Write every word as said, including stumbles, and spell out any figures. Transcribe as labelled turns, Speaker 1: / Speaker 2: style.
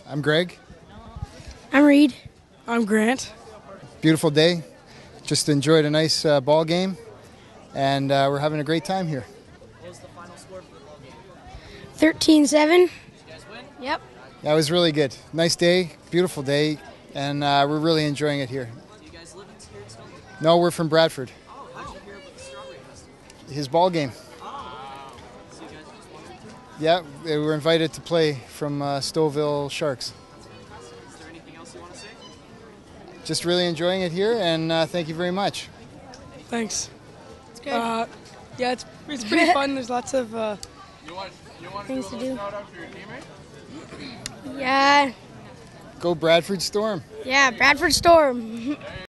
Speaker 1: I'm Greg.
Speaker 2: I'm Reed.
Speaker 3: I'm Grant.
Speaker 1: Beautiful day. Just enjoyed a nice uh, ball game, and uh, we're having a great time here.
Speaker 4: What was the final score for the ball game?
Speaker 2: thirteen seven.
Speaker 4: Did you guys win?
Speaker 2: Yep.
Speaker 1: Yeah, it was really good. Nice day, beautiful day, and uh, we're really enjoying it here.
Speaker 4: Do you guys live in here in Stouffville?
Speaker 1: No, we're from Bradford.
Speaker 4: Oh, how'd you hear about the Strawberry Festival?
Speaker 1: His ball game.
Speaker 4: Oh, so you guys just wanted to?
Speaker 1: Yeah, they were invited to play from uh, Stouffville Sharks.
Speaker 4: That's fantastic. Is there anything else you want to say?
Speaker 1: Just really enjoying it here, and uh, thank you very much.
Speaker 3: Thanks.
Speaker 2: It's good.
Speaker 3: Uh, yeah, it's it's pretty fun. There's lots of uh,
Speaker 5: You want, you want
Speaker 2: Things
Speaker 5: to
Speaker 2: to
Speaker 5: do a
Speaker 2: do.
Speaker 5: little shout out for your teammate?
Speaker 2: yeah.
Speaker 1: Go Bradford Storm.
Speaker 2: Yeah, Bradford Storm.